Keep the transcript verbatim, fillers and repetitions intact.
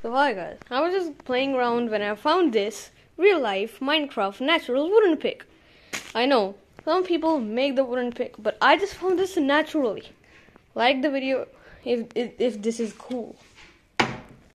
So hi guys, I was just playing around when I found this real life Minecraft natural wooden pick. I know, some people make the wooden pick, but I just found this naturally. Like the video if, if, if this is cool.